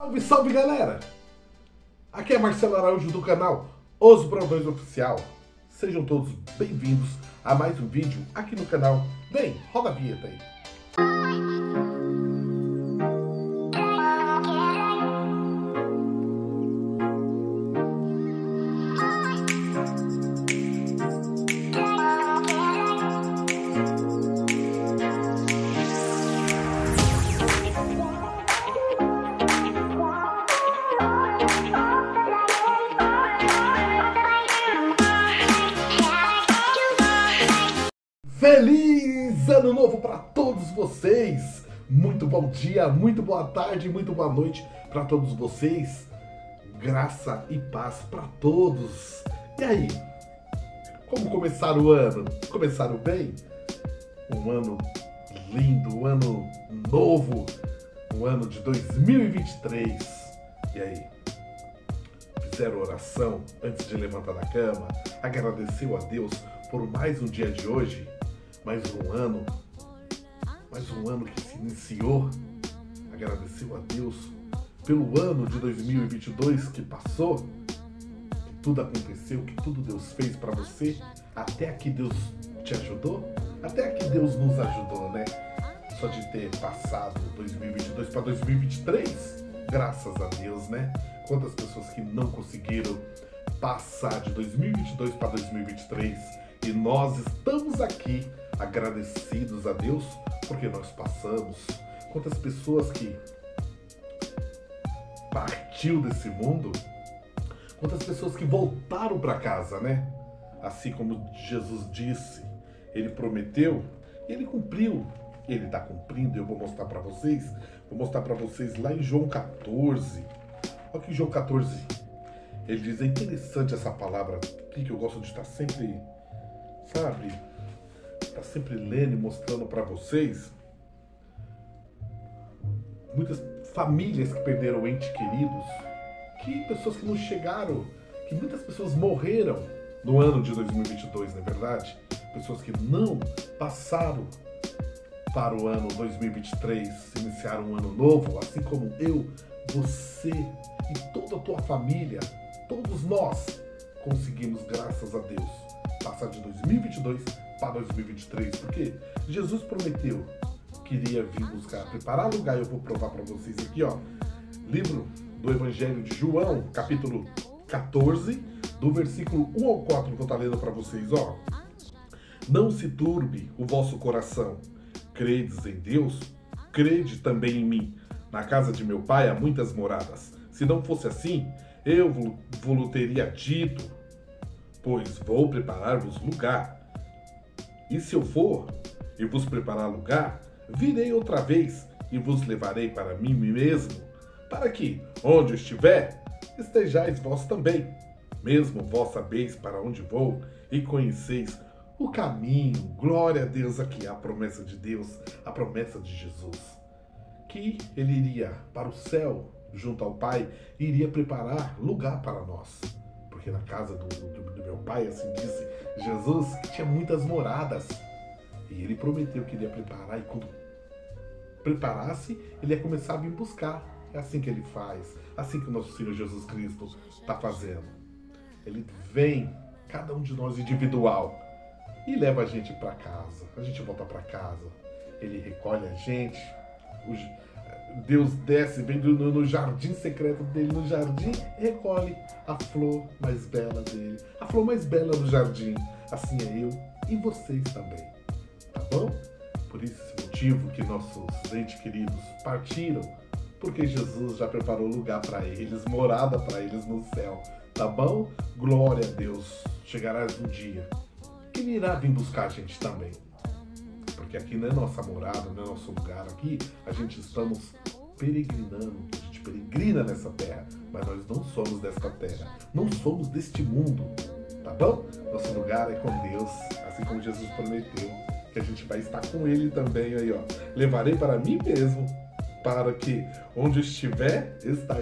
Salve, salve galera! Aqui é Marcelo Araújo do canal Os Brandões Oficial. Sejam todos bem-vindos a mais um vídeo aqui no canal. Vem, roda a vinheta aí. Feliz Ano Novo para todos vocês! Muito bom dia, muito boa tarde, muito boa noite para todos vocês. Graça e paz para todos. E aí? Como começar o ano? Começaram bem? Um ano lindo, um ano novo, um ano de 2023. E aí? Fizeram oração antes de levantar da cama? Agradeceu a Deus por mais um dia de hoje? Mais um ano que se iniciou. Agradeceu a Deus pelo ano de 2022 que passou, que tudo aconteceu, que tudo Deus fez para você. Até aqui Deus te ajudou, até aqui Deus nos ajudou, né? Só de ter passado 2022 para 2023, graças a Deus, né? Quantas pessoas que não conseguiram passar de 2022 para 2023 e nós estamos aqui agradecidos a Deus porque nós passamos. Quantas pessoas que partiu desse mundo, quantas pessoas que voltaram para casa, né? Assim como Jesus disse, ele prometeu e ele cumpriu. Ele está cumprindo. Eu vou mostrar para vocês. Vou mostrar para vocês lá em João 14. Olha que João 14 ele diz, é interessante essa palavra aqui que eu gosto de estar sempre, sabe? Tá sempre lendo e mostrando para vocês. Muitas famílias que perderam entes queridos, que pessoas que não chegaram, que muitas pessoas morreram no ano de 2022, não é verdade? Pessoas que não passaram para o ano 2023, iniciaram um ano novo, assim como eu, você e toda a tua família, todos nós conseguimos, graças a Deus, passar de 2022 para 2023, porque Jesus prometeu que iria vir buscar, preparar lugar. Eu vou provar para vocês aqui, ó, livro do Evangelho de João, capítulo 14, do versículo 1 ao 4, que eu estou lendo para vocês, ó. Não se turbe o vosso coração, credes em Deus, crede também em mim. Na casa de meu pai há muitas moradas. Se não fosse assim, eu vos teria dito, pois vou preparar-vos lugar. E se eu for e vos preparar lugar, virei outra vez e vos levarei para mim mesmo, para que, onde eu estiver, estejais vós também. Mesmo vós sabeis para onde vou e conheceis o caminho. Glória a Deus, aqui a promessa de Deus, a promessa de Jesus, que ele iria para o céu junto ao Pai e iria preparar lugar para nós. Porque na casa do meu pai, assim disse Jesus, que tinha muitas moradas. E ele prometeu que iria preparar, e quando preparasse, ele ia começar a vir buscar. É assim que ele faz, assim que o nosso Senhor Jesus Cristo está fazendo. Ele vem, cada um de nós individual, e leva a gente para casa. A gente volta para casa, ele recolhe a gente, Deus desce, vem no jardim secreto dele, no jardim, e recolhe a flor mais bela dele, a flor mais bela do jardim. Assim é eu e vocês também, tá bom? Por esse motivo que nossos entes queridos partiram, porque Jesus já preparou lugar para eles, morada para eles no céu, tá bom? Glória a Deus. Chegará um dia que ele irá vir buscar a gente também. Porque aqui não é nossa morada, não é nosso lugar. Aqui a gente estamos peregrinando, a gente peregrina nessa terra, mas nós não somos desta terra, não somos deste mundo, tá bom? Nosso lugar é com Deus, assim como Jesus prometeu, que a gente vai estar com Ele também, aí ó. Levarei para mim mesmo, para que onde estiver,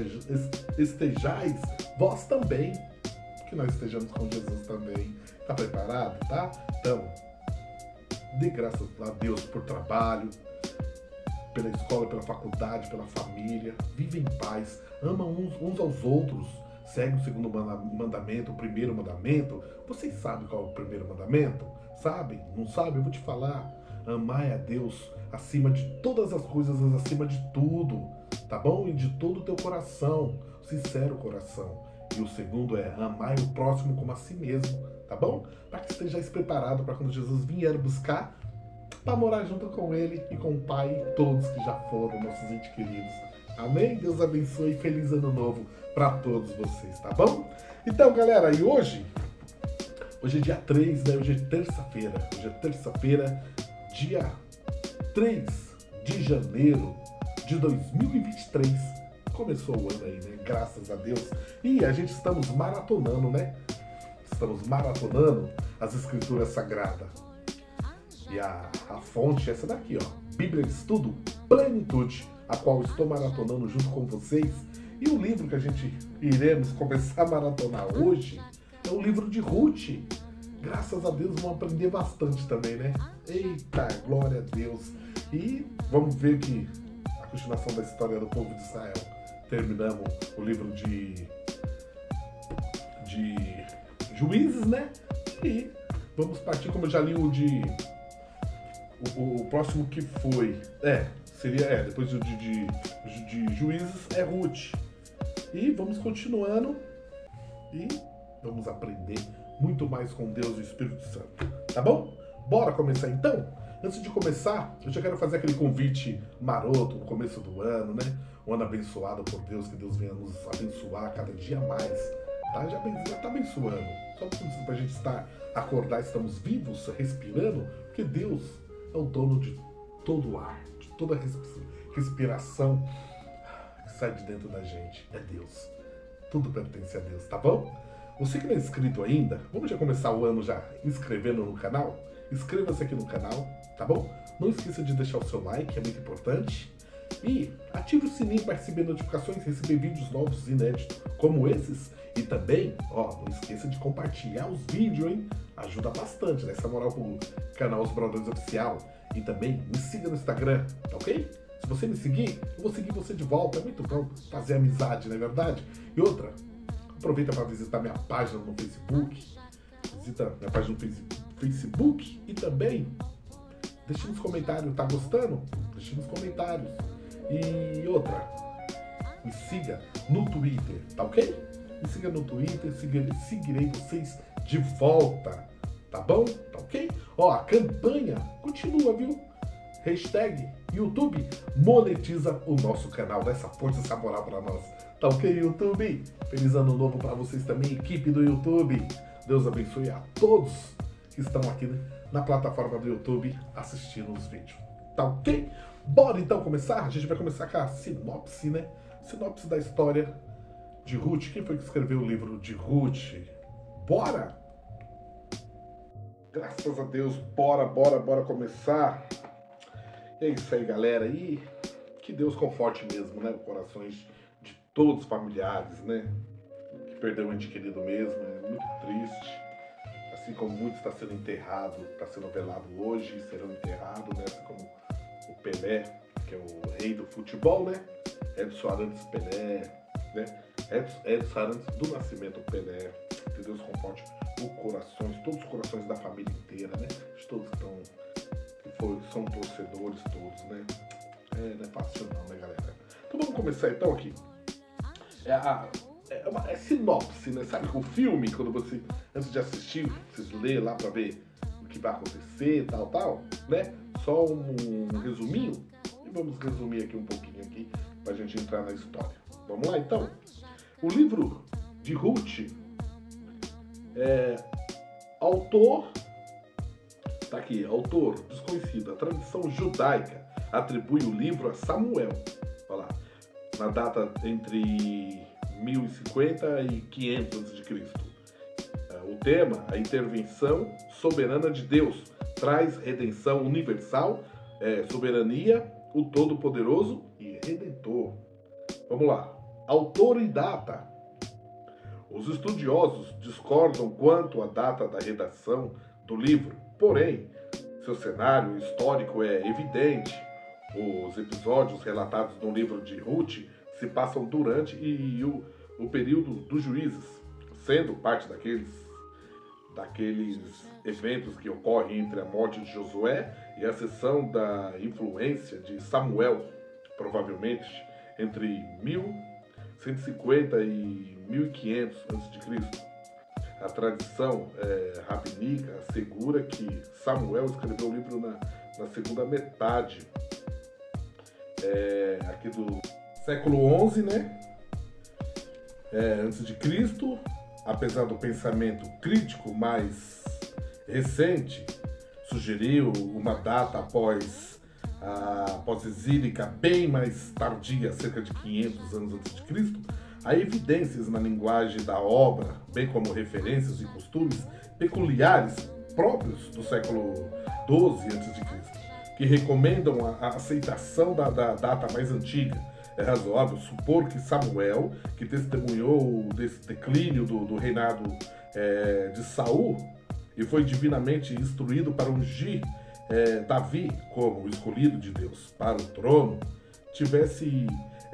estejais vós também, que nós estejamos com Jesus também. Tá preparado, tá? Então, dê graças a Deus por trabalho, pela escola, pela faculdade, pela família. Vive em paz, ama uns aos outros. Segue o segundo mandamento, o primeiro mandamento. Vocês sabem qual é o primeiro mandamento? Sabem? Não sabem? Eu vou te falar. Amai a Deus acima de todas as coisas, acima de tudo. Tá bom? E de todo o teu coração. Sincero coração. E o segundo é amai o próximo como a si mesmo. Tá bom? Para que esteja preparado para quando Jesus vier buscar, para morar junto com Ele e com o Pai e todos que já foram, nossos entes queridos. Amém? Deus abençoe e feliz ano novo para todos vocês, tá bom? Então, galera, e hoje é dia 3, né? Hoje é terça-feira. Hoje é terça-feira, dia 3 de janeiro de 2023. Começou o ano aí, né? Graças a Deus. E a gente estamos maratonando, né? Estamos maratonando as Escrituras Sagradas. E a fonte é essa daqui, ó. Bíblia Estudo Plenitude, a qual estou maratonando junto com vocês. E o livro que a gente iremos começar a maratonar hoje é o livro de Ruth. Graças a Deus vamos aprender bastante também, né? Eita, glória a Deus. E vamos ver que a continuação da história do povo de Israel. Terminamos o livro de Juízes, né? E vamos partir, como eu já li o próximo que foi. Depois de Juízes é Ruth. E vamos continuando e vamos aprender muito mais com Deus e o Espírito Santo. Tá bom? Bora começar então? Antes de começar, eu já quero fazer aquele convite maroto no começo do ano, né? Um ano abençoado por Deus, que Deus venha nos abençoar cada dia mais. Tá? Já está abençoando. Só para a gente acordar, estamos vivos, respirando, porque Deus é o dono de todo o ar, de toda respiração que sai de dentro da gente. É Deus. Tudo pertence a Deus, tá bom? Você que não é inscrito ainda, vamos já começar o ano já inscrevendo no canal? Inscreva-se aqui no canal, tá bom? Não esqueça de deixar o seu like, é muito importante. E ative o sininho para receber notificações, receber vídeos novos e inéditos como esses. E também, não esqueça de compartilhar os vídeos, hein? Ajuda bastante, né? Essa moral pro canal Os Brothers Oficial. E também me siga no Instagram, tá ok? Se você me seguir, eu vou seguir você de volta. É muito bom fazer amizade, não é verdade? E outra, aproveita para visitar minha página no Facebook. Visita minha página no Facebook e também deixe nos comentários, tá gostando? Deixe nos comentários. E outra, me siga no Twitter, tá ok? Me siga no Twitter, seguirei vocês de volta, tá bom? Tá ok? A campanha continua, viu? Hashtag YouTube monetiza o nosso canal, dá essa força, essa moral pra nós. Tá ok, YouTube? Feliz ano novo pra vocês também, equipe do YouTube. Deus abençoe a todos que estão aqui na plataforma do YouTube assistindo os vídeos. Tá ok? Bora então começar? A gente vai começar com a sinopse, né? Sinopse da história de Ruth. Quem foi que escreveu o livro de Ruth? Bora! Graças a Deus, bora começar. É isso aí, galera. E que Deus conforte mesmo, né? Os corações de todos os familiares, né? Que perdeu um ente querido mesmo. É muito triste. Assim como muitos está sendo enterrado, está sendo velado hoje, serão enterrados, né? Assim como o Pelé, que é o rei do futebol, né? Edson Arantes Pelé, né? Edson Arantes do Nascimento Pelé. Que Deus conforte todos os corações da família inteira, né? De todos que são torcedores todos, né? Não é fácil não, né, galera? Então vamos começar então aqui. É sinopse, né? Sabe o filme, quando você, antes de assistir, vocês lê lá pra ver o que vai acontecer, tal, né? Só um resuminho. E vamos resumir aqui um pouquinho aqui pra gente entrar na história. Vamos lá, então? O livro de Ruth, autor, tá aqui, autor desconhecido. A tradição judaica atribui o livro a Samuel. Olha lá, na data entre 1050 e 500 a.C. O tema, a intervenção soberana de Deus, traz redenção universal, soberania, o Todo-Poderoso e Redentor. Vamos lá. Autor e data. Os estudiosos discordam quanto à data da redação do livro, porém, seu cenário histórico é evidente. Os episódios relatados no livro de Ruth se passam durante o período dos juízes, sendo parte daqueles eventos que ocorrem entre a morte de Josué e a ascensão da influência de Samuel, provavelmente entre 1150 e 1500 a.C. A tradição rabínica assegura que Samuel escreveu o livro na segunda metade aqui do século XI, né? Antes de Cristo, apesar do pensamento crítico mais recente, sugeriu uma data após a pós-exílica bem mais tardia, cerca de 500 anos antes de Cristo. Há evidências na linguagem da obra, bem como referências e costumes peculiares próprios do século XII a.C., que recomendam a aceitação da data mais antiga. É razoável supor que Samuel, que testemunhou desse declínio do reinado de Saul e foi divinamente instruído para ungir Davi como o escolhido de Deus para o trono, tivesse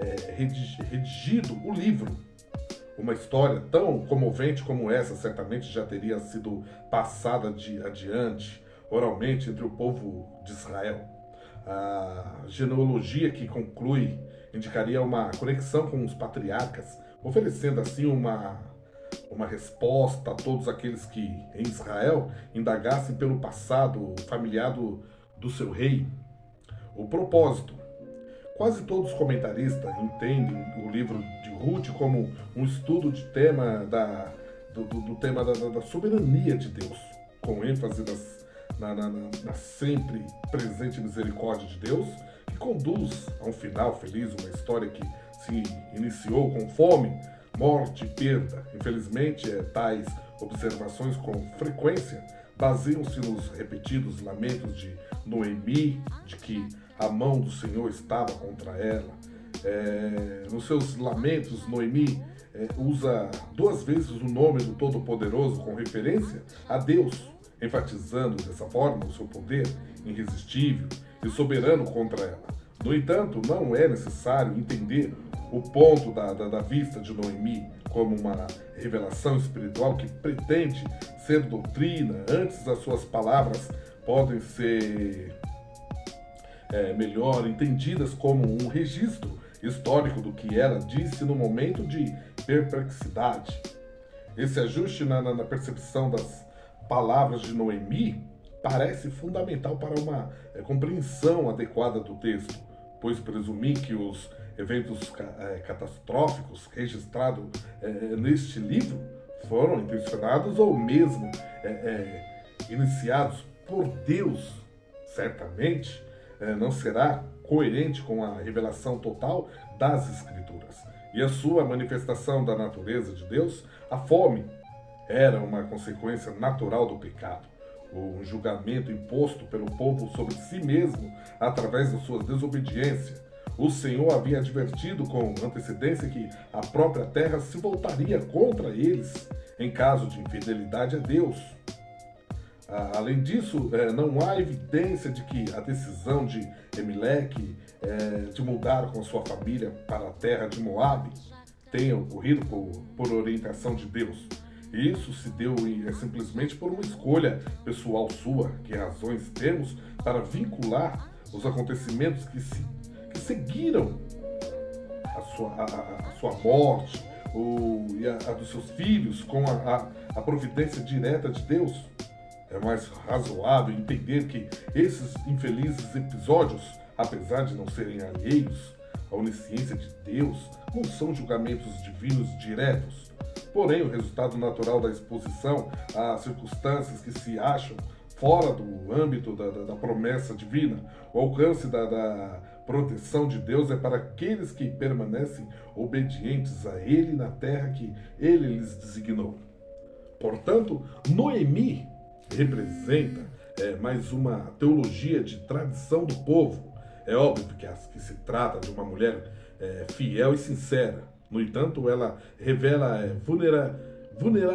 redigido o livro. Uma história tão comovente como essa certamente já teria sido passada adiante oralmente entre o povo de Israel. A genealogia que conclui indicaria uma conexão com os patriarcas, oferecendo assim uma resposta a todos aqueles que, em Israel, indagassem pelo passado familiar do seu rei. O propósito. Quase todos os comentaristas entendem o livro de Ruth como um estudo de tema do tema da soberania de Deus, com ênfase na sempre presente misericórdia de Deus, que conduz a um final feliz, uma história que se iniciou com fome, morte e perda. Infelizmente, tais observações com frequência baseiam-se nos repetidos lamentos de Noemi, de que a mão do Senhor estava contra ela. Nos seus lamentos, Noemi usa 2 vezes o nome do Todo-Poderoso com referência a Deus, enfatizando dessa forma o seu poder irresistível e soberano contra ela. No entanto, não é necessário entender o ponto da vista de Noemi como uma revelação espiritual que pretende ser doutrina. Antes, as suas palavras podem ser melhor entendidas como um registro histórico do que ela disse no momento de perplexidade. Esse ajuste na percepção das palavras de Noemi parece fundamental para uma compreensão adequada do texto, pois presumi que os eventos catastróficos registrados neste livro foram intencionados ou mesmo iniciados por Deus. Certamente não será coerente com a revelação total das Escrituras e a sua manifestação da natureza de Deus. A fome era uma consequência natural do pecado, um julgamento imposto pelo povo sobre si mesmo através da sua desobediência. O Senhor havia advertido com antecedência que a própria terra se voltaria contra eles em caso de infidelidade a Deus. Além disso, não há evidência de que a decisão de Elimeleque de mudar com sua família para a terra de Moabe tenha ocorrido por orientação de Deus. Isso se deu simplesmente por uma escolha pessoal sua. Que razões temos para vincular os acontecimentos que seguiram a sua morte e a dos seus filhos com a providência direta de Deus? É mais razoável entender que esses infelizes episódios, apesar de não serem alheios à onisciência de Deus, não são julgamentos divinos diretos, porém o resultado natural da exposição a circunstâncias que se acham fora do âmbito da promessa divina. O alcance da proteção de Deus é para aqueles que permanecem obedientes a Ele na terra que Ele lhes designou. Portanto, Noemi representa mais uma teologia de tradição do povo. É óbvio que se trata de uma mulher fiel e sincera. No entanto, ela revela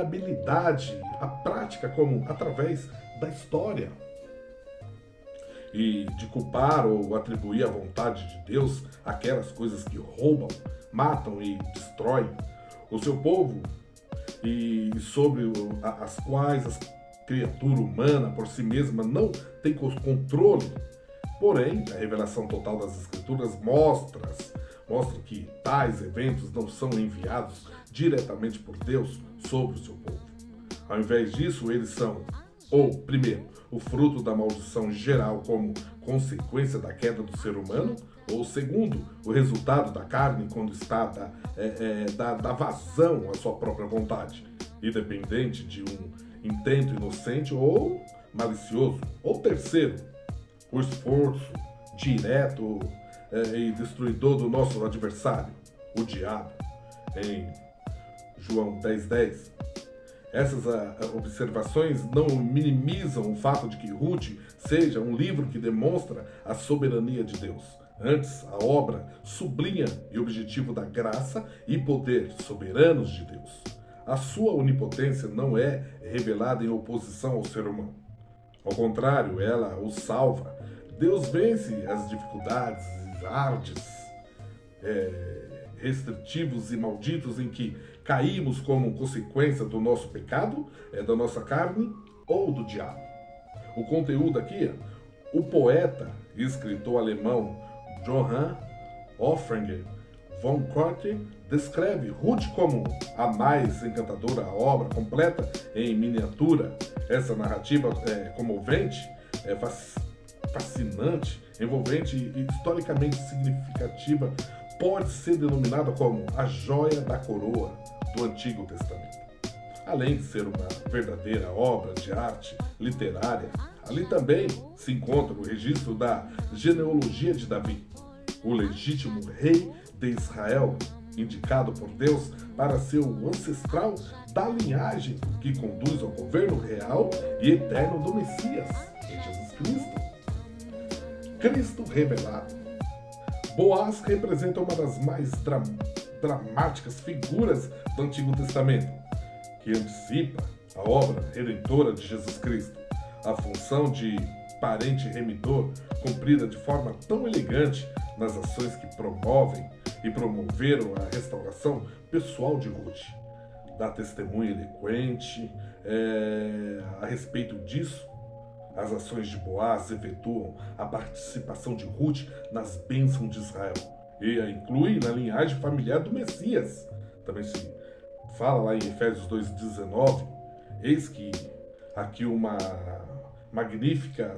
vulnerabilidade à prática como através da história. e de culpar ou atribuir a vontade de Deus aquelas coisas que roubam, matam e destroem o seu povo, e sobre as quais a criatura humana por si mesma não tem controle. Porém, a revelação total das Escrituras mostra que tais eventos não são enviados diretamente por Deus sobre o seu povo. Ao invés disso, eles são, ou, primeiro, o fruto da maldição geral como consequência da queda do ser humano, ou, segundo, o resultado da carne quando está da vazão à sua própria vontade, independente de um intento inocente ou malicioso, ou terceiro, o esforço direto e destruidor do nosso adversário, o diabo, em João 10:10. Essas observações não minimizam o fato de que Ruth seja um livro que demonstra a soberania de Deus. Antes, a obra sublinha o objetivo da graça e poder soberanos de Deus. A sua onipotência não é revelada em oposição ao ser humano. Ao contrário, ela o salva. Deus vence as dificuldades, ardes, restritivos e malditos em que caímos como consequência do nosso pecado, da nossa carne ou do diabo. O conteúdo aqui, o poeta e escritor alemão Johann Wolfgang von Goethe descreve Ruth como a mais encantadora obra completa em miniatura. Essa narrativa é comovente, fascinante, envolvente e historicamente significativa pode ser denominada como a joia da coroa do Antigo Testamento. Além de ser uma verdadeira obra de arte literária, ali também se encontra o registro da genealogia de Davi, o legítimo rei de Israel, indicado por Deus para ser o ancestral da linhagem que conduz ao governo real e eterno do Messias, em Jesus Cristo. Cristo revelado. Boaz representa uma das mais dramáticas figuras do Antigo Testamento, que antecipa a obra redentora de Jesus Cristo. A função de parente remidor, cumprida de forma tão elegante nas ações que promovem e promoveram a restauração pessoal de Ruth. Dá testemunho eloquente a respeito disso. As ações de Boaz efetuam a participação de Ruth nas bênçãos de Israel e a inclui na linhagem familiar do Messias. Também se fala lá em Efésios 2:19, eis que aqui uma magnífica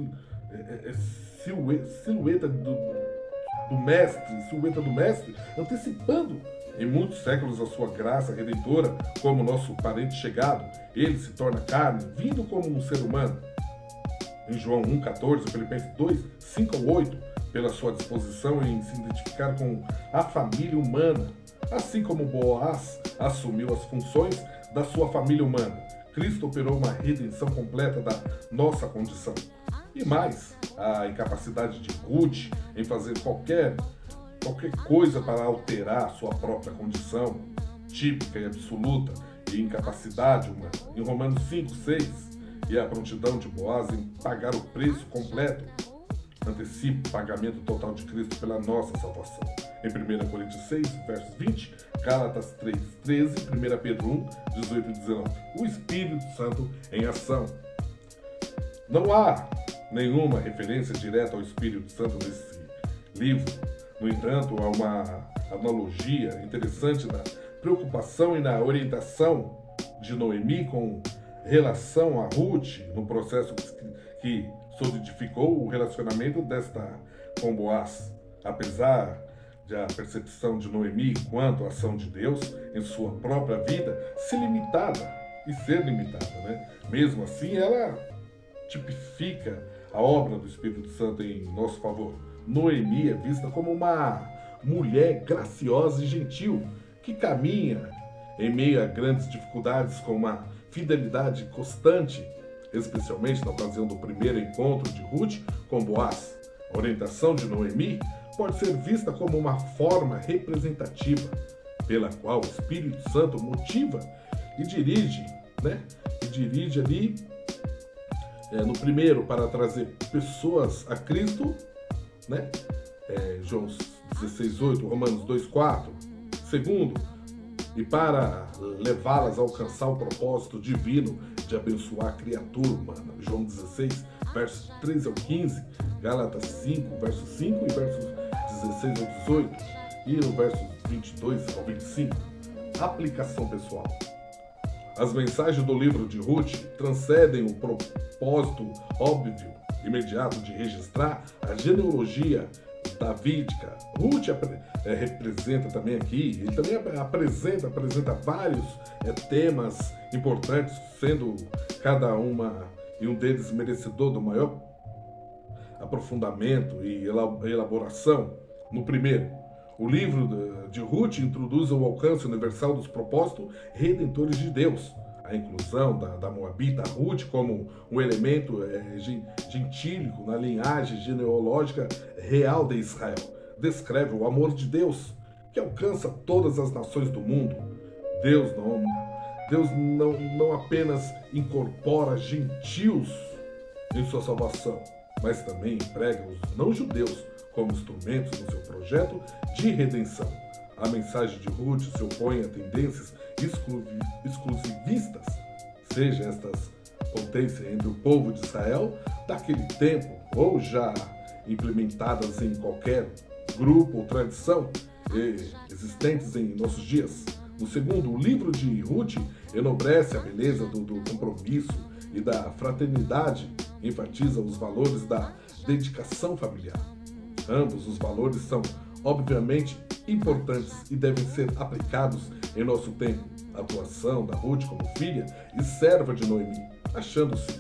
silhueta do Mestre, antecipando em muitos séculos a sua graça redentora como nosso parente chegado. Ele se torna carne, vindo como um ser humano. Em João 1:14, Filipenses 2:5-8, pela sua disposição em se identificar com a família humana, assim como Boaz assumiu as funções da sua família humana. Cristo operou uma redenção completa da nossa condição. E mais, a incapacidade de Ruth em fazer qualquer coisa para alterar sua própria condição, típica e absoluta, e incapacidade humana. Em Romanos 5:6, e a prontidão de Boaz em pagar o preço completo, antecipa o pagamento total de Cristo pela nossa salvação. Em 1 Coríntios 6, versos 20, Gálatas 3:13, 1 Pedro 1:18-19. O Espírito Santo em ação. Não há nenhuma referência direta ao Espírito Santo nesse livro. No entanto, há uma analogia interessante na preocupação e na orientação de Noemi com relação a Ruth no processo que solidificou o relacionamento desta com Boaz. Apesar da percepção de Noemi quanto à ação de Deus em sua própria vida ser limitada, né? Mesmo assim, ela tipifica a obra do Espírito Santo em nosso favor. Noemi é vista como uma mulher graciosa e gentil que caminha em meio a grandes dificuldades com uma fidelidade constante, especialmente na ocasião do primeiro encontro de Ruth com Boaz. A orientação de Noemi pode ser vista como uma forma representativa pela qual o Espírito Santo motiva e dirige ali No primeiro, para trazer pessoas a Cristo, né? João 16:8, Romanos 2:4. Segundo, e para levá-las a alcançar o propósito divino de abençoar a criatura humana. João 16, versos 13 ao 15, Gálatas 5, versos 5 e versos 16 ao 18, e no versos 22 ao 25. Aplicação pessoal. As mensagens do livro de Ruth transcendem o propósito óbvio, imediato de registrar a genealogia davídica. Ruth representa também aqui, ele também apresenta vários temas importantes, sendo cada uma e um deles merecedor do maior aprofundamento e elaboração. No primeiro, o livro de Ruth introduz o alcance universal dos propósitos redentores de Deus, a inclusão da Moabita Ruth como um elemento gentílico na linhagem genealógica real de Israel. Descreve o amor de Deus, que alcança todas as nações do mundo. Deus não apenas incorpora gentios em sua salvação, mas também emprega os não-judeus como instrumentos no seu projeto de redenção. A mensagem de Ruth se opõe a tendências exclusivistas, seja estas potências entre o povo de Israel daquele tempo, ou já implementadas em qualquer grupo ou tradição existentes em nossos dias. No segundo, o livro de Ruth enobrece a beleza do compromisso e da fraternidade, enfatiza os valores da dedicação familiar. Ambos os valores são, obviamente, importantes e devem ser aplicados em nosso tempo. A atuação da Ruth como filha e serva de Noemi, achando-se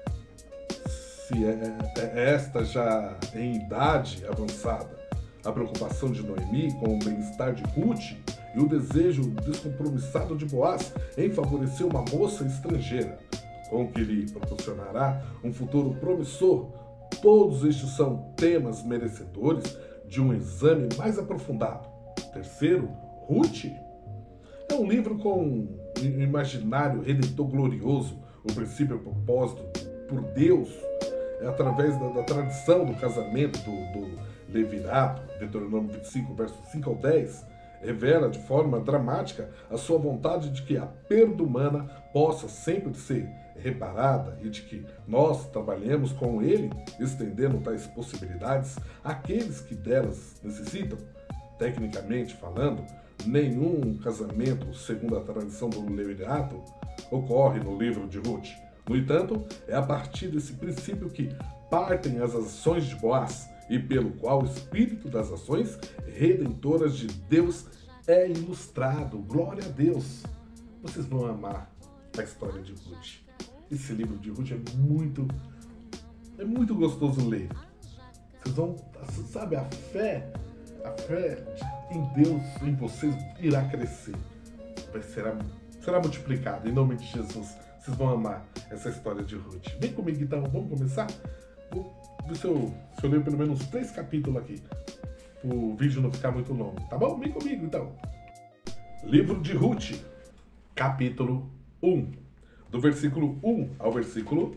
esta já em idade avançada. A preocupação de Noemi com o bem-estar de Ruth e o desejo descompromissado de Boaz em favorecer uma moça estrangeira, com que lhe proporcionará um futuro promissor. Todos estes são temas merecedores de um exame mais aprofundado. Terceiro, Ruth é um livro com um imaginário redentor glorioso. O princípio e o propósito por Deus é através da tradição do casamento do Levirato, Deuteronômio 25, versos 5 ao 10, revela de forma dramática a sua vontade de que a perda humana possa sempre ser reparada e de que nós trabalhemos com ele, estendendo tais possibilidades àqueles que delas necessitam. Tecnicamente falando, nenhum casamento, segundo a tradição do Levirato, ocorre no livro de Ruth. No entanto, é a partir desse princípio que partem as ações de Boaz, e pelo qual o espírito das ações redentoras de Deus é ilustrado. Glória a Deus! Vocês vão amar a história de Ruth. Esse livro de Ruth é muito gostoso ler. Vocês vão, sabe, a fé em Deus, em vocês, irá crescer. Será multiplicada, em nome de Jesus. Vocês vão amar essa história de Ruth. Vem comigo então, vamos começar? Vou ver se eu leio pelo menos 3 capítulos aqui, para o vídeo não ficar muito longo, tá bom? Vem comigo então. Livro de Ruth, capítulo 1, do versículo 1 ao versículo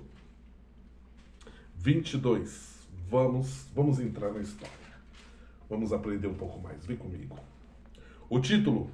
22. Vamos entrar na história. Vamos aprender um pouco mais. Vem comigo. O título: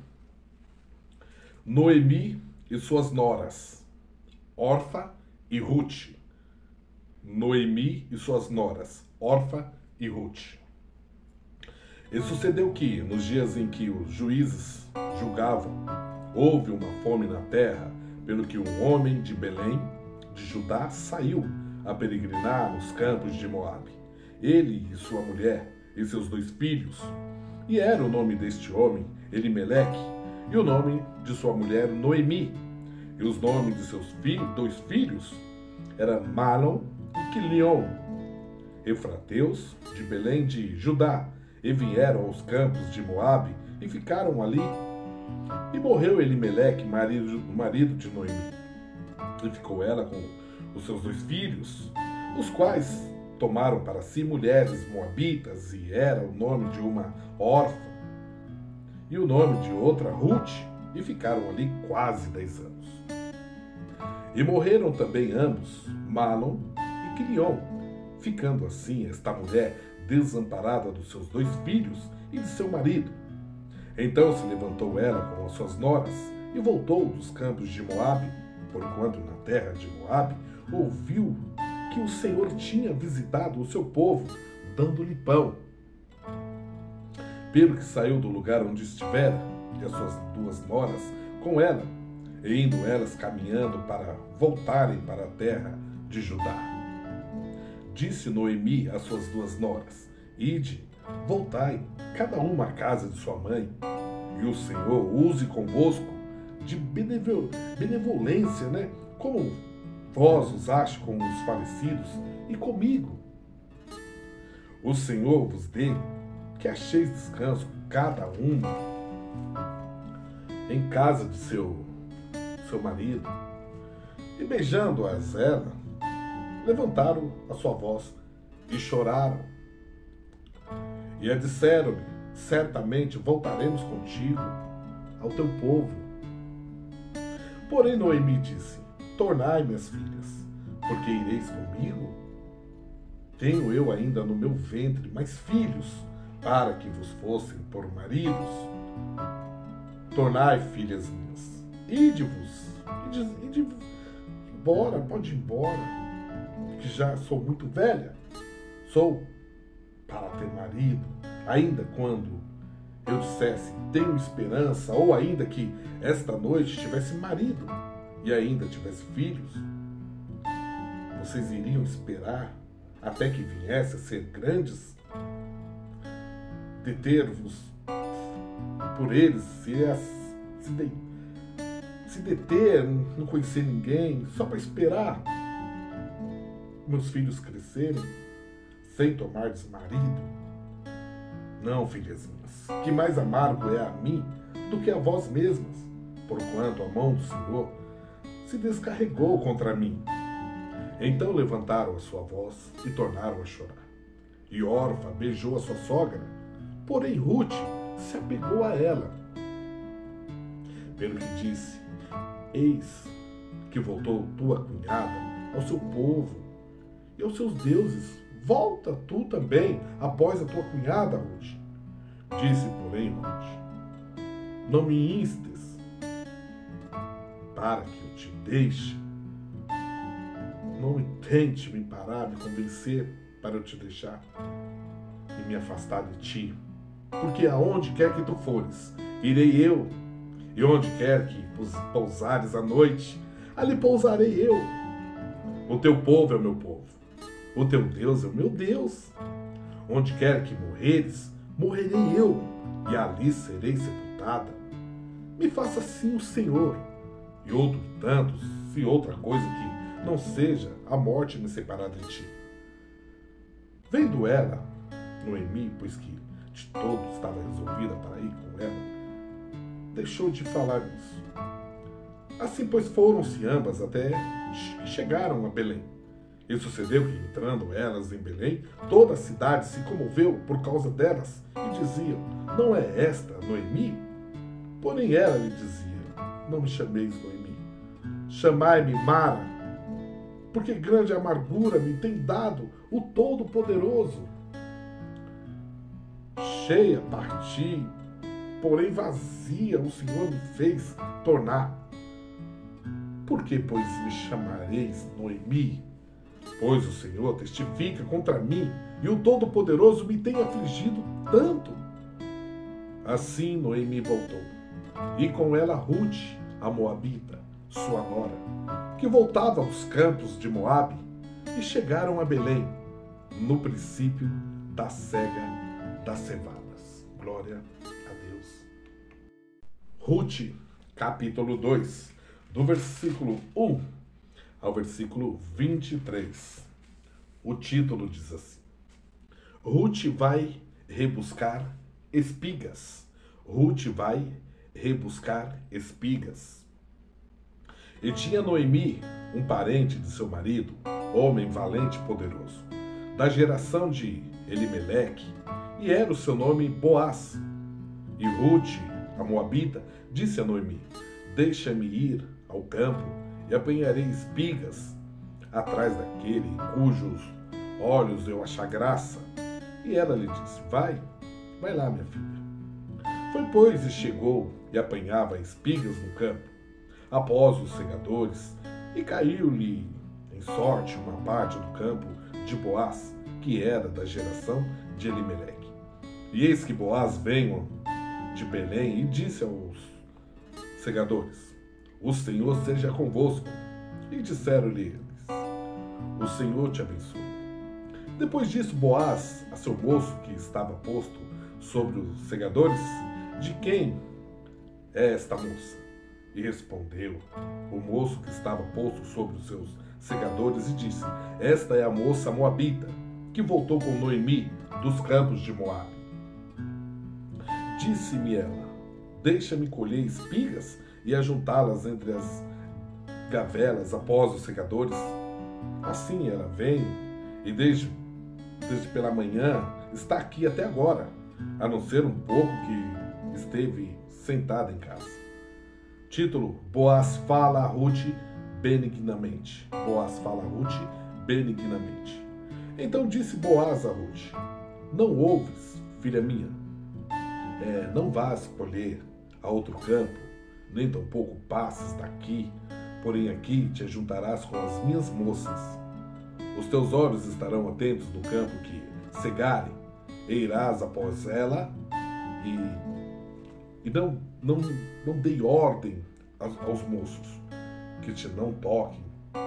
Noemi e suas noras, Orfa e Ruth. Noemi e suas noras, Orfa e Ruth. E sucedeu que, nos dias em que os juízes julgavam, houve uma fome na terra, pelo que um homem de Belém, de Judá, saiu a peregrinar nos campos de Moabe. Ele e sua mulher e seus 2 filhos. E era o nome deste homem Elimeleque, e o nome de sua mulher Noemi. E os nomes de seus 2 filhos eram Malom e Quilion, efrateus de Belém de Judá, e vieram aos campos de Moabe e ficaram ali. E morreu Elimeleque, marido de Noemi, e ficou ela com os seus 2 filhos, os quais tomaram para si mulheres moabitas, e era o nome de uma Orfa e o nome de outra Ruth, e ficaram ali quase 10 anos. E morreram também ambos, Malom Quilion, ficando assim esta mulher desamparada dos seus 2 filhos e de seu marido. Então se levantou ela com as suas noras e voltou dos campos de Moabe, porquanto na terra de Moabe ouviu que o Senhor tinha visitado o seu povo, dando-lhe pão. Pelo que saiu do lugar onde estivera, e as suas 2 noras com ela, e indo elas caminhando para voltarem para a terra de Judá. Disse Noemi às suas 2 noras: Ide, voltai, cada uma à casa de sua mãe, e o Senhor use convosco de benevolência, como vós usaste com os falecidos e comigo. O Senhor vos dê que acheis descanso cada uma em casa de seu marido. E beijando-as ela, levantaram a sua voz e choraram. E a disseram-lhe: certamente voltaremos contigo ao teu povo. Porém Noemi disse: tornai, minhas filhas, porque ireis comigo? Tenho eu ainda no meu ventre mais filhos, para que vos fossem por maridos? Tornai, filhas minhas, ide-vos, ide embora, pode ir embora, que já sou muito velha. Sou para ter marido, ainda quando eu dissesse tenho esperança, ou ainda que esta noite tivesse marido e ainda tivesse filhos. Vocês iriam esperar até que viesse a ser grandes, deter-vos por eles, se deter, não conhecer ninguém, só para esperar meus filhos crescerem, sem tomar-lhes marido? Não, filhas minhas, que mais amargo é a mim do que a vós mesmas, porquanto a mão do Senhor se descarregou contra mim. Então levantaram a sua voz e tornaram a chorar. E Orfa beijou a sua sogra, porém Ruth se apegou a ela. Pelo que disse: eis que voltou tua cunhada ao seu povo e aos seus deuses. Volta tu também após a tua cunhada, Ruth. Disse, porém, Ruth: não me instes para que eu te deixe. Não tente me parar, me convencer para eu te deixar e me afastar de ti. Porque aonde quer que tu fores, irei eu. E onde quer que pousares à noite, ali pousarei eu. O teu povo é o meu povo, o teu Deus é o meu Deus. Onde quer que morreres, morrerei eu, e ali serei sepultada. Me faça assim o Senhor, e outro tanto, se outra coisa que não seja a morte me separar de ti. Vendo ela, Noemi, pois que de todo estava resolvida para ir com ela, deixou de falar nisso. Assim, pois, foram-se ambas até que chegaram a Belém. E sucedeu que, entrando elas em Belém, toda a cidade se comoveu por causa delas, e diziam: não é esta Noemi? Porém ela lhe dizia: não me chameis Noemi, chamai-me Mara, porque grande amargura me tem dado o Todo-Poderoso. Cheia parti, porém vazia o Senhor me fez tornar. Por que, pois, me chamareis Noemi? Pois o Senhor testifica contra mim, e o Todo-Poderoso me tem afligido tanto. Assim Noemi voltou, e com ela Ruth, a Moabita, sua nora, que voltava aos campos de Moabe, e chegaram a Belém, no princípio da cega das cevadas. Glória a Deus. Ruth, capítulo 2, do versículo 1 ao versículo 23. O título diz assim: Ruth vai rebuscar espigas. Ruth vai rebuscar espigas. E tinha Noemi um parente de seu marido, homem valente e poderoso, da geração de Elimeleque, e era o seu nome Boaz. E Ruth, a Moabita, disse a Noemi: deixa-me ir ao campo e apanharei espigas atrás daquele em cujos olhos eu achar graça. E ela lhe disse: vai lá, minha filha. Foi, pois, e chegou e apanhava espigas no campo, após os segadores, e caiu-lhe em sorte uma parte do campo de Boaz, que era da geração de Elimeleque. E eis que Boaz veio de Belém e disse aos segadores: o Senhor seja convosco. E disseram-lhe eles: o Senhor te abençoe. Depois disso, Boaz, a seu moço que estava posto sobre os segadores: de quem é esta moça? E respondeu o moço que estava posto sobre os seus segadores e disse: esta é a moça moabita, que voltou com Noemi dos campos de Moabe. Disse-me ela: deixa-me colher espigas e ajuntá-las entre as gavelas após os segadores. Assim ela vem, e desde pela manhã está aqui até agora, a não ser um pouco que esteve sentada em casa. Título: Boaz fala a Ruth benignamente. Boaz fala a Ruth benignamente. Então disse Boaz a Ruth: não ouves, filha minha? Não vás colher a outro campo, nem tampouco passes daqui, porém aqui te ajuntarás com as minhas moças. Os teus olhos estarão atentos no campo que cegarem, e irás após ela, e não dei ordem aos moços que te não toquem.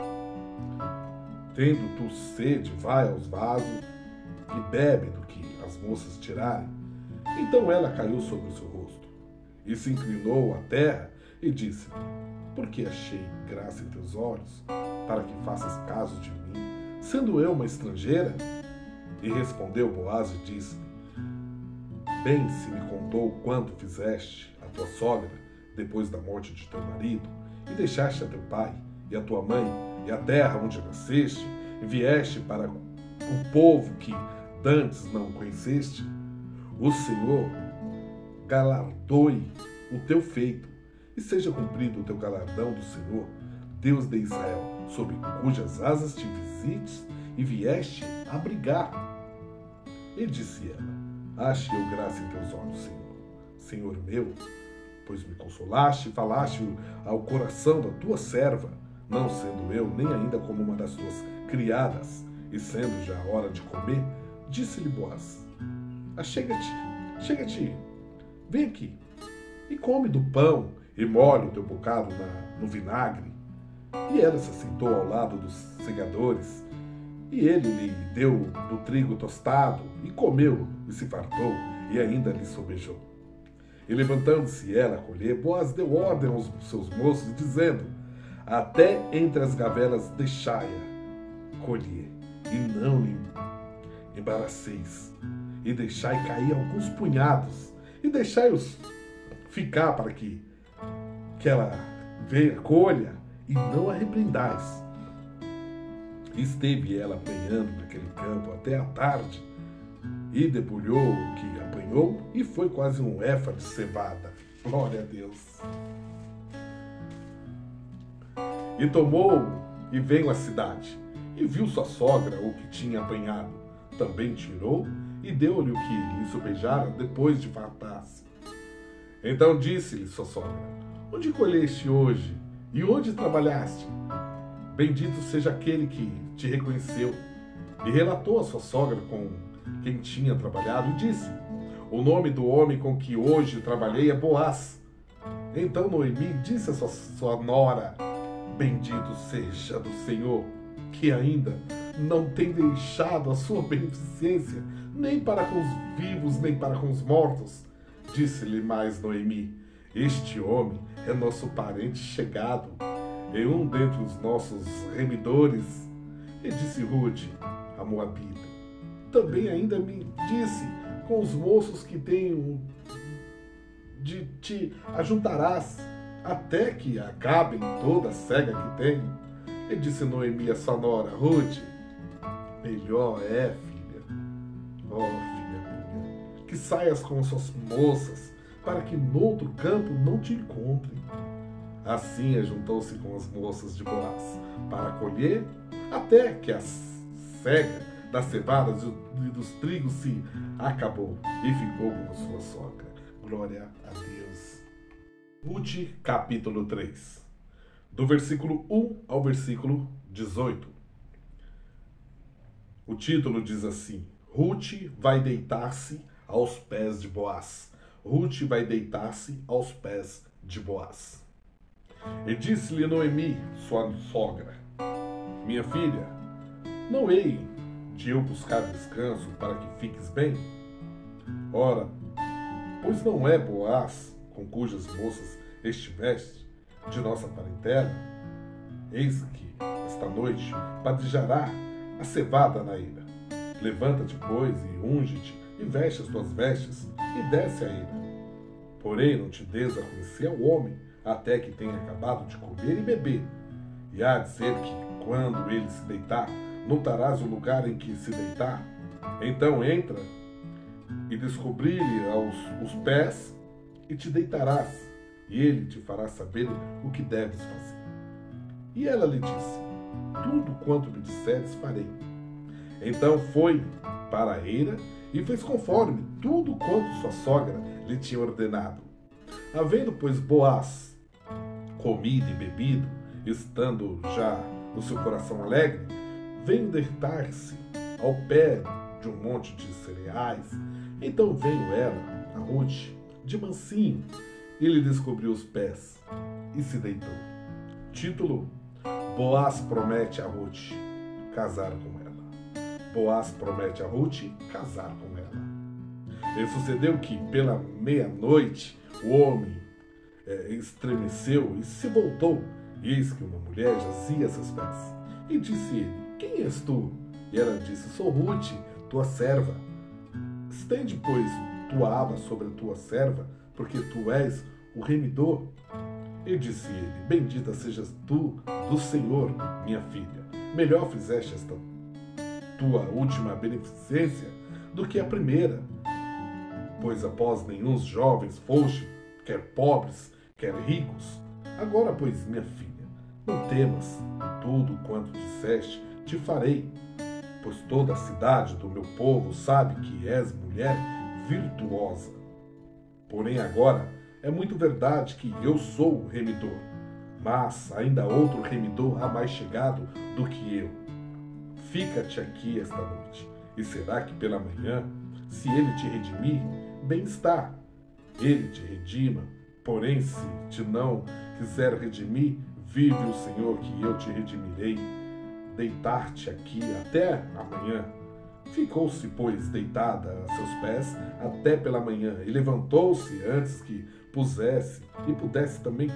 Tendo tu sede, vai aos vasos e bebe do que as moças tirarem. Então ela caiu sobre o seu rosto e se inclinou à terra e disse: por que achei graça em teus olhos, para que faças caso de mim, sendo eu uma estrangeira? E respondeu Boaz e disse-lhe: bem se me contou quanto fizeste a tua sogra depois da morte de teu marido, e deixaste a teu pai e a tua mãe e a terra onde nasceste, e vieste para o povo que dantes não conheceste. O Senhor galardoe o teu feito, e seja cumprido o teu galardão do Senhor, Deus de Israel, sob cujas asas te visites e vieste abrigar. E disse ela: ache eu graça em teus olhos, Senhor, Senhor meu, pois me consolaste e falaste ao coração da tua serva, não sendo eu nem ainda como uma das tuas criadas, e sendo já a hora de comer. Disse-lhe Boaz: chega-te, vem aqui, e come do pão, e molha o teu bocado no vinagre. E ela se assentou ao lado dos segadores, e ele lhe deu do trigo tostado, e comeu, e se fartou, e ainda lhe sobejou. E levantando-se ela a colher, Boaz deu ordem aos seus moços, dizendo: até entre as gavelas deixai-a colher, e não lhe embaraceis, e deixai cair alguns punhados, e deixai-os ficar para que ela venha, colha, e não a repreendais. Esteve ela apanhando naquele campo até a tarde, e debulhou o que apanhou, e foi quase um éfa de cevada. Glória a Deus. E tomou e veio à cidade, e viu sua sogra o que tinha apanhado. Também tirou e deu-lhe o que lhe sobejara depois de fartar-se. Então disse-lhe sua sogra: onde colheste hoje? E onde trabalhaste? Bendito seja aquele que te reconheceu. E relatou a sua sogra com quem tinha trabalhado, e disse: o nome do homem com que hoje trabalhei é Boaz. Então Noemi disse a sua nora: bendito seja do Senhor, que ainda não tem deixado a sua beneficência, nem para com os vivos, nem para com os mortos. Disse-lhe mais Noemi: este homem é nosso parente chegado, e um dentre os nossos remidores. E disse Ruth, a moabita: também ainda me disse, com os moços que tenho de te ajuntarás, até que acabem toda a cega que tenho. E disse Noemi a sua nora: Ruth, melhor é, filha, filha minha, que saias com as suas moças, para que noutro campo não te encontrem. Assim ajuntou-se com as moças de Boaz para colher, até que a cega das cevadas e dos trigos se acabou e ficou com sua sogra. Glória a Deus. Ruth, capítulo 3, do versículo 1 ao versículo 18. O título diz assim: Ruth vai deitar-se aos pés de Boaz. Ruth vai deitar-se aos pés de Boaz. E disse-lhe Noemi, sua sogra: Minha filha, não hei de eu buscar descanso para que fiques bem? Ora, pois não é Boaz, com cujas moças estiveste, de nossa parentela? Eis que, esta noite, padejará a cevada na eira. Levanta-te, pois, e unge-te, e veste as tuas vestes, e desce a eira. Porém, não te des a conhecer ao homem, até que tenha acabado de comer e beber. E há de ser que, quando ele se deitar, notarás o lugar em que se deitar. Então entra e descobrir-lhe os pés, e te deitarás, e ele te fará saber o que deves fazer. E ela lhe disse: Tudo quanto me disseres farei. Então foi para a eira e fez conforme tudo quanto sua sogra lhe tinha ordenado. Havendo, pois, Boaz comido e bebido, estando já no seu coração alegre, veio deitar-se ao pé de um monte de cereais. Então veio ela, a Ruth, de mansinho, e lhe descobriu os pés, e se deitou. Título: Boaz promete a Ruth casar com ela. Boaz promete a Ruth casar com ela. E sucedeu que, pela meia-noite, o homem estremeceu e se voltou, e eis que uma mulher jazia a seus pés. E disse ele: Quem és tu? E ela disse: Sou Ruth, tua serva. Estende, pois, tua aba sobre a tua serva, porque tu és o remidor. E disse ele: Bendita sejas tu do Senhor, minha filha. Melhor fizeste esta tua última beneficência do que a primeira, pois após nenhum jovens foste, quer pobres, quer ricos. Agora, pois, minha filha, não temas, tudo quanto disseste te farei, pois toda a cidade do meu povo sabe que és mulher virtuosa. Porém agora é muito verdade que eu sou o remidor, mas ainda outro remidor há mais chegado do que eu. Fica-te aqui esta noite, e será que pela manhã, se ele te redimir, bem está, ele te redima. Porém, se te não quiser redimir, vive o Senhor que eu te redimirei. Deitar-te aqui até amanhã. Ficou-se, pois, deitada a seus pés até pela manhã, e levantou-se antes que pudesse também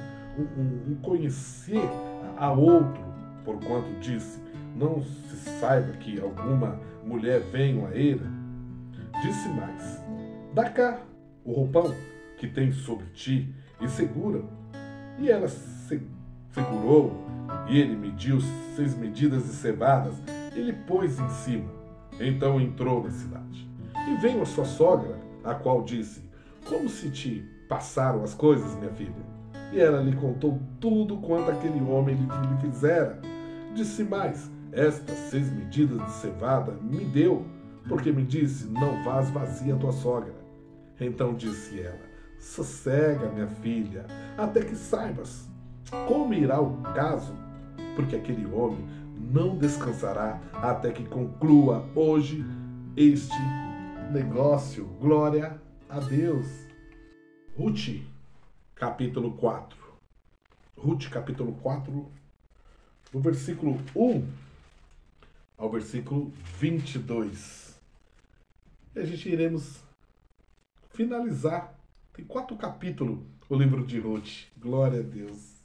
conhecer a outro, porquanto disse: Não se saiba que alguma mulher venha à eira. Disse mais: Dá cá o roupão que tens sobre ti, e segura. E ela segurou, e ele mediu 6 medidas de cevadas, e lhe pôs em cima. Então entrou na cidade. E veio a sua sogra, a qual disse: Como se te passaram as coisas, minha filha? E ela lhe contou tudo quanto aquele homem lhe fizera. Disse mais: Estas 6 medidas de cevada me deu, porque me disse: Não vás vazia a tua sogra. Então disse ela: Sossega, minha filha, até que saibas como irá o caso, porque aquele homem não descansará até que conclua hoje este negócio. Glória a Deus. Ruth, capítulo 4. Ruth, capítulo 4, do versículo 1 ao versículo 22. E a gente iremos finalizar. Tem 4 capítulos o livro de Ruth. Glória a Deus.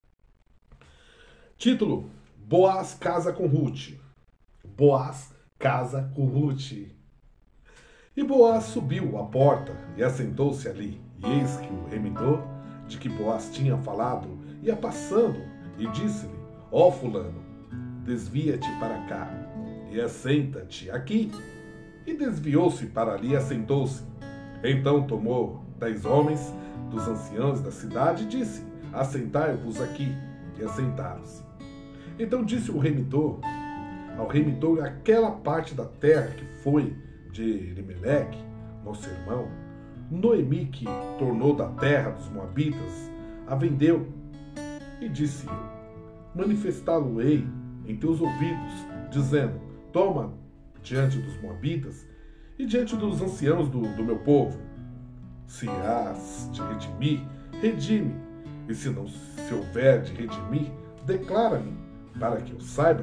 Título: Boaz casa com Ruth. Boaz casa com Ruth. E Boaz subiu à porta e assentou-se ali. E eis que o remidor de que Boaz tinha falado ia passando, e disse-lhe: Ó fulano, desvia-te para cá e assenta-te aqui. E desviou-se para ali e assentou-se. Então tomou 10 homens dos anciãos da cidade e disse: assentai-vos aqui. E assentaram-se. Então disse o remitor ao remitor aquela parte da terra que foi de Elimeleque, nosso irmão, Noemi, que tornou da terra dos Moabitas, a vendeu. E disse eu, manifestá-lo-ei em teus ouvidos, dizendo, toma diante dos Moabitas e diante dos anciãos do meu povo. Se hás de redimir, redime, e se houver de redimir, declara-me, para que eu saiba,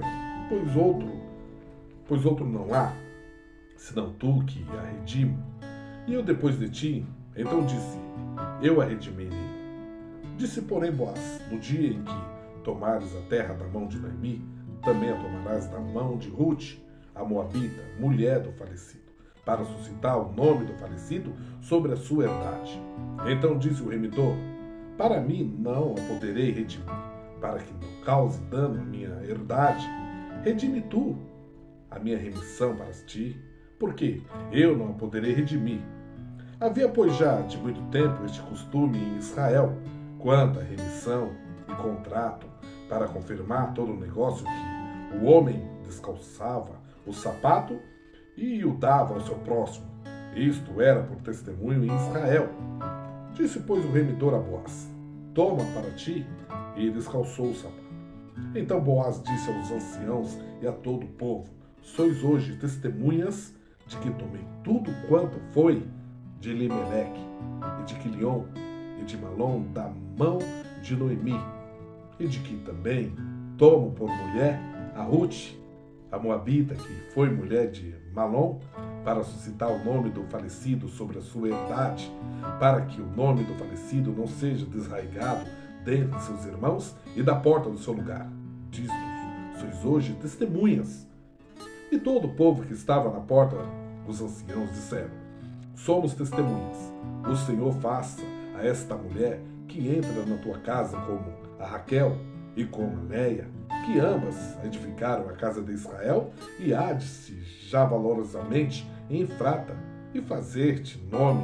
pois outro não há, senão tu que a redimo. E eu depois de ti, então disse, eu a redimirei. Disse, porém, Boaz, no dia em que tomares a terra da mão de Noemi, também a tomarás da mão de Ruth, a Moabita, mulher do falecido, para suscitar o nome do falecido sobre a sua herdade. Então disse o remitor, para mim não a poderei redimir, para que não cause dano à minha herdade. Redime tu a minha remissão para ti, porque eu não a poderei redimir. Havia, pois, já de muito tempo este costume em Israel, quanto à remissão e contrato, para confirmar todo o negócio que o homem descalçava o sapato e o dava ao seu próximo. Isto era por testemunho em Israel. Disse, pois, o remitor a Boaz, toma para ti, e descalçou o sapato. Então Boaz disse aos anciãos e a todo o povo, sois hoje testemunhas de que tomei tudo quanto foi de Elimeleque e de Quilion e de Malom da mão de Noemi, e de que também tomo por mulher a Ruth, a Moabita, que foi mulher de Malom, para suscitar o nome do falecido sobre a sua herdade, para que o nome do falecido não seja desraigado dentre seus irmãos e da porta do seu lugar. Disto sois hoje testemunhas. E todo o povo que estava na porta, os anciãos, disseram, somos testemunhas. O Senhor faça a esta mulher que entra na tua casa como a Raquel e como a Leia, que ambas edificaram a casa de Israel, e há de se já valorosamente em Efrata, e fazer-te nome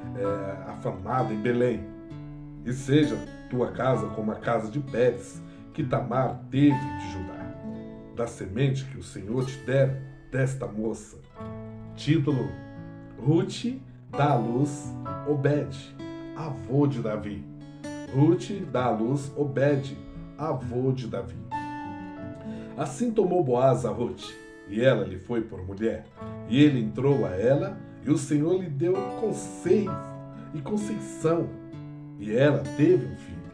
afamado em Belém. E seja tua casa como a casa de Pérez, que Tamar teve de Judá, da semente que o Senhor te der desta moça. Título: Ruth dá à luz Obed, avô de Davi. Ruth dá à luz Obed, avô de Davi. Assim tomou Boaz a Ruth, e ela lhe foi por mulher. E ele entrou a ela, e o Senhor lhe deu conceito e conceição, e ela teve um filho.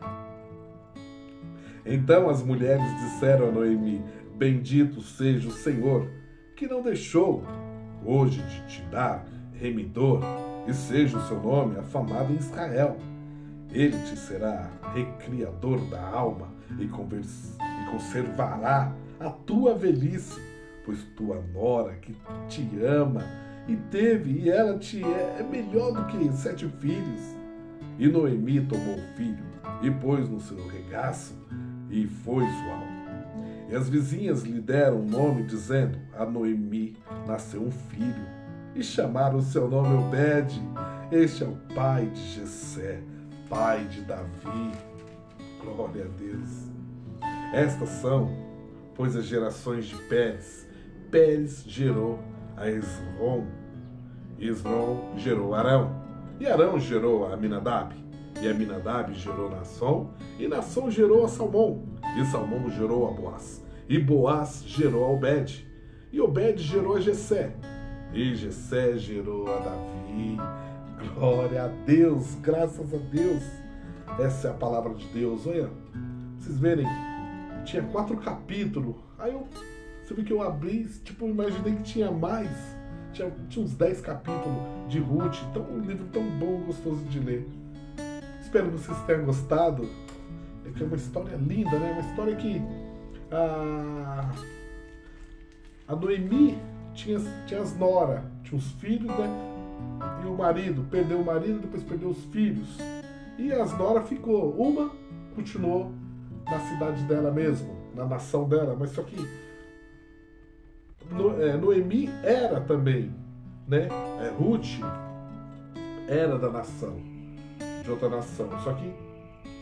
Então as mulheres disseram a Noemi, bendito seja o Senhor, que não deixou hoje de te dar remidor, e seja o seu nome afamado em Israel. Ele te será recriador da alma e conservará a tua velhice, pois tua nora que te ama e teve, e ela te é melhor do que 7 filhos. E Noemi tomou o filho e pôs no seu regaço e foi sua alma. E as vizinhas lhe deram um nome, dizendo, a Noemi nasceu um filho, e chamaram o seu nome Obed. Este é o pai de Jessé, pai de Davi. Glória a Deus. Estas são, pois, as gerações de Pérez. Pérez gerou a Esrom, Esrom gerou Arão, e Arão gerou a Aminadab, e Aminadab gerou Nasson, e Nasson gerou a Salmão, e Salmão gerou a Boaz, e Boaz gerou a Obed, e Obed gerou a Jessé, e Jessé gerou a Davi. Glória a Deus, graças a Deus. Essa é a palavra de Deus. Olha, vocês verem, tinha 4 capítulos. Aí você viu que eu abri, tipo, eu imaginei que tinha mais. Tinha uns 10 capítulos de Ruth. Então, um livro tão bom, gostoso de ler. Espero que vocês tenham gostado. É que é uma história linda, né? Uma história que a Noemi tinha as noras, tinha os filhos, né? E o marido, perdeu o marido, depois perdeu os filhos. E as noras ficou. Uma continuou na cidade dela mesmo, na nação dela, mas só que Noemi era também, né? Ruth era da nação, de outra nação. Só que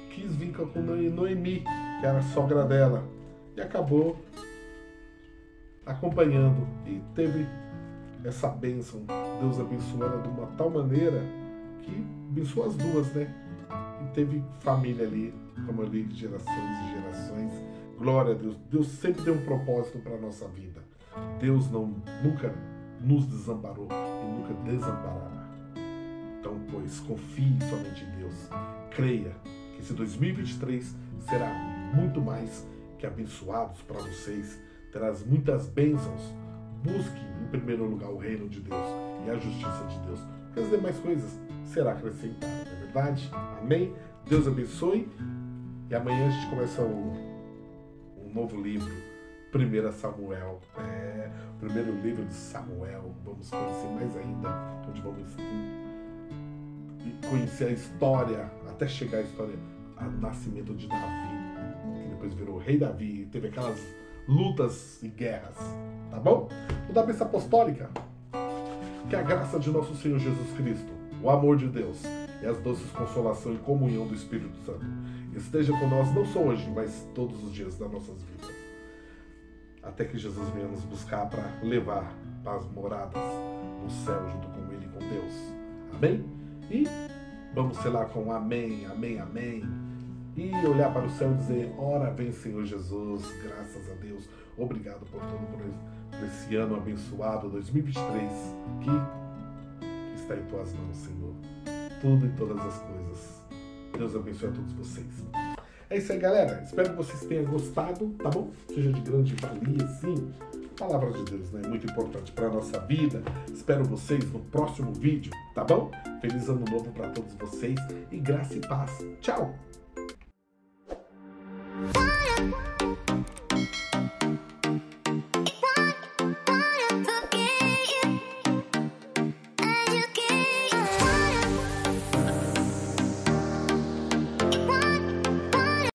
quis vir com Noemi, que era a sogra dela, e acabou acompanhando e teve essa bênção. Deus abençoou ela de uma tal maneira que abençoou as duas, né? E teve família ali, como eu li, gerações e gerações. Glória a Deus. Deus sempre tem um propósito para a nossa vida. Deus nunca nos desamparou e nunca desamparará. Então, pois, confie somente em Deus. Creia que esse 2023 será muito mais que abençoados para vocês. Terás muitas bênçãos. Busque em primeiro lugar o reino de Deus e a justiça de Deus, porque as demais coisas serão acrescentadas, não é verdade? Amém? Deus abençoe. E amanhã a gente começa um novo livro, 1 Samuel. O primeiro livro de Samuel. Vamos conhecer mais ainda, onde vamos conhecer a história, até chegar à história, ao nascimento de Davi, que depois virou rei Davi, teve aquelas lutas e guerras, tá bom? Vou dar a bênção apostólica. Que a graça de nosso Senhor Jesus Cristo, o amor de Deus e as doces consolação e comunhão do Espírito Santo esteja com nós, não só hoje, mas todos os dias das nossas vidas. Até que Jesus venha nos buscar para levar para as moradas no céu junto com Ele e com Deus. Amém? E vamos selar com amém, amém, amém. E olhar para o céu e dizer: ora vem Senhor Jesus, graças a Deus, obrigado por esse ano abençoado 2023 que está em tuas mãos, Senhor, tudo e todas as coisas. Deus abençoe a todos vocês. É isso aí, galera, espero que vocês tenham gostado, tá bom? Seja de grande valia, sim. A palavra de Deus, né, é muito importante para a nossa vida. Espero vocês no próximo vídeo, tá bom? Feliz ano novo para todos vocês e graça e paz. Tchau!